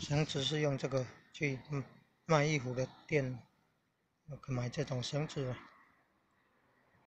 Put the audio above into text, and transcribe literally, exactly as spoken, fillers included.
绳子是用这个去嗯卖衣服的店买这种绳子啊。